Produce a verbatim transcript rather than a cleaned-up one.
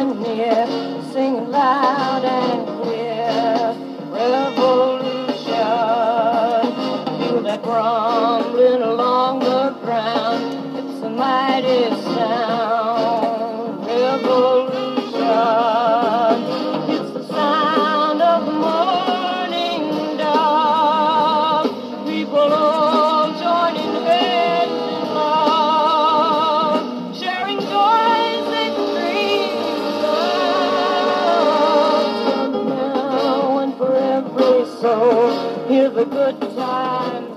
and near, sing loud and clear. Revolution, feel that rumbling along the ground. It's a mighty sound. Revolution, it's the sound of the morning dawn. People all joining hands in love, sharing joys and dreams of love. Now and for every soul, hear the good times.